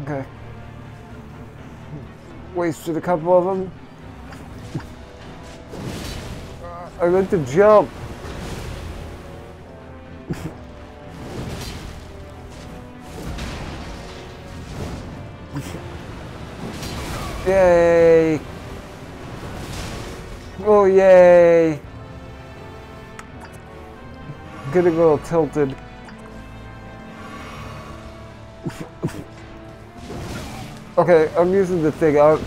Okay. Wasted a couple of them. I meant to jump. Yay! Oh, yay! Getting a little tilted. Okay, I'm using the thing out.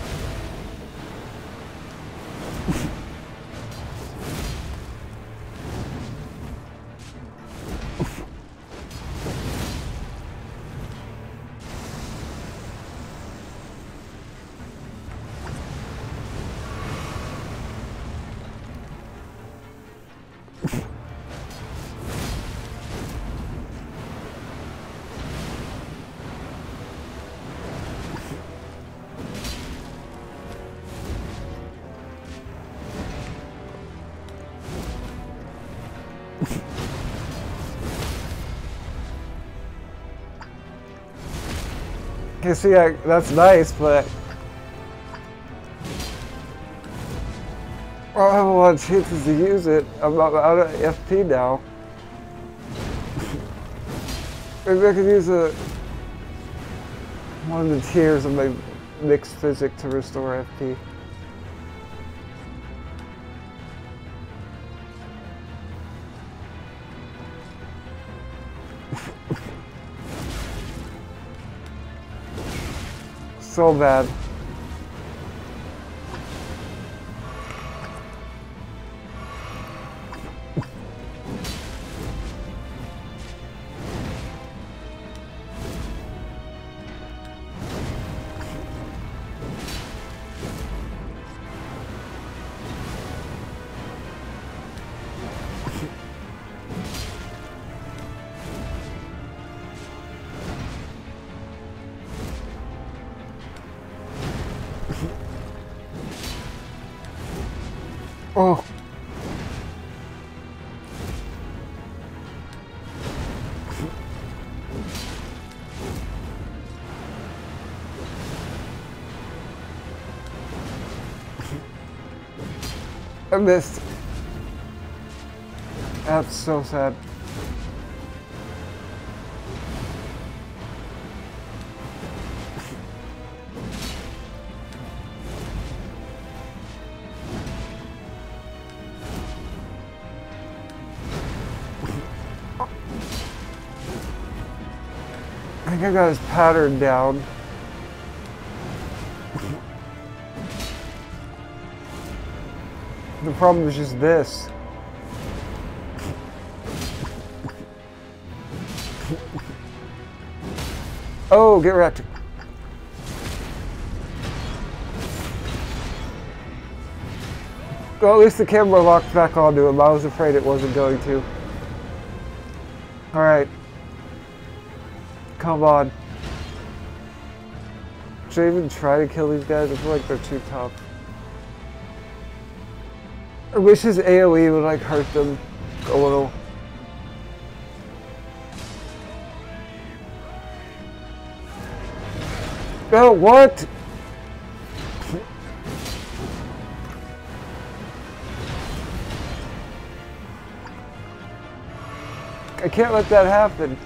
You see, that's nice, but I don't have a lot of chances to use it. I'm out of FP now. Maybe I could use one of the tiers of my mixed physic to restore FP. So bad. Oh. I missed. That's so sad. I think I got his pattern down. The problem is just this. Oh, get wrecked. Well, at least the camera locked back onto him. I was afraid it wasn't going to. Alright. Come on. Should I even try to kill these guys? I feel like they're too tough. I wish his AoE would like hurt them a little. Oh, what? I can't let that happen.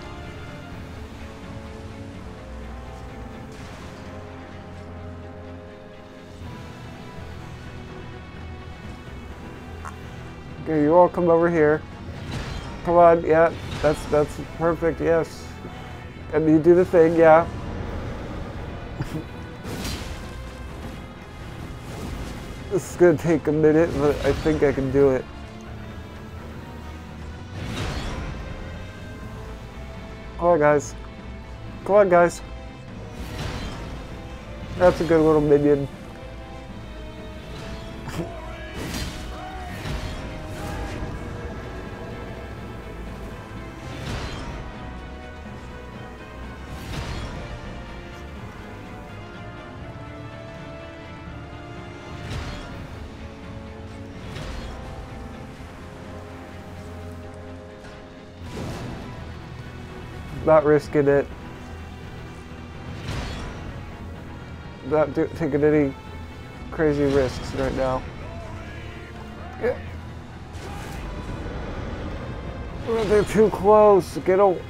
Okay, you all come over here. Come on, yeah, that's perfect, yes. And you do the thing, yeah. This is gonna take a minute, but I think I can do it. Come on, guys. Come on, guys. That's a good little minion. Not risking it. not taking any crazy risks right now. Yeah. Oh, they're too close. Get a.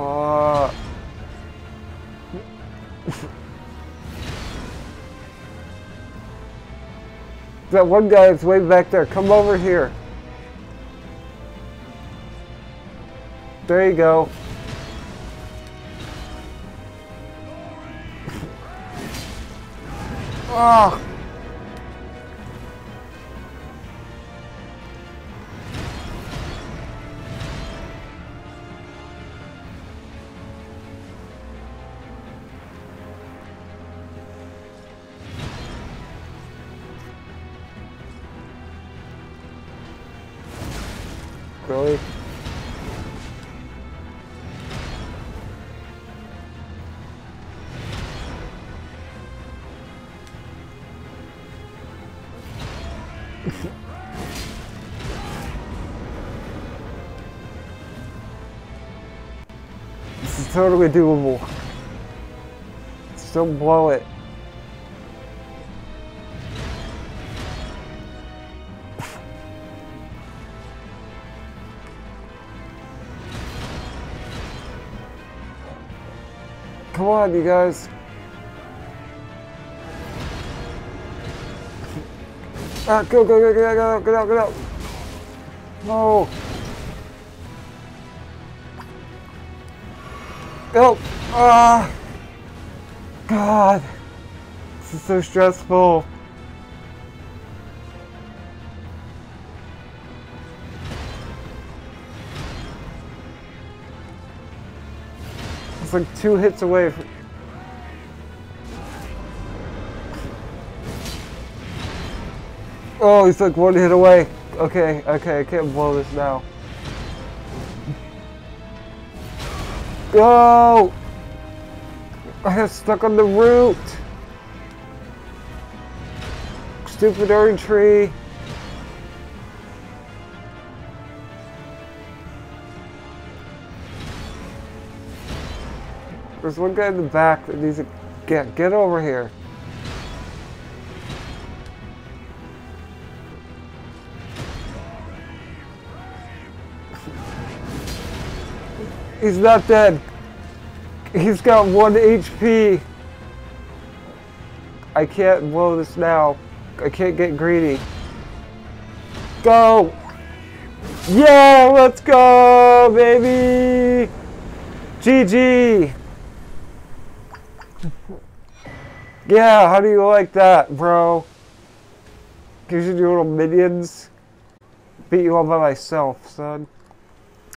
That one guy is way back there. Come over here. There you go. Ah. Really? This is totally doable. Still blow it. Come on, you guys. Ah, go, go, go, go, go, get out, get out. No. Go. Ah. God. This is so stressful. It's like 2 hits away from... Oh, he's like 1 hit away. Okay, okay, I can't blow this now. Go! I got stuck on the root. Stupid orange tree. There's one guy in the back that needs to get over here. He's not dead. He's got 1 HP. I can't blow this now. I can't get greedy. Go! Yeah, let's go, baby! GG! Yeah, how do you like that, bro? Gives you your little minions. Beat you all by myself, son.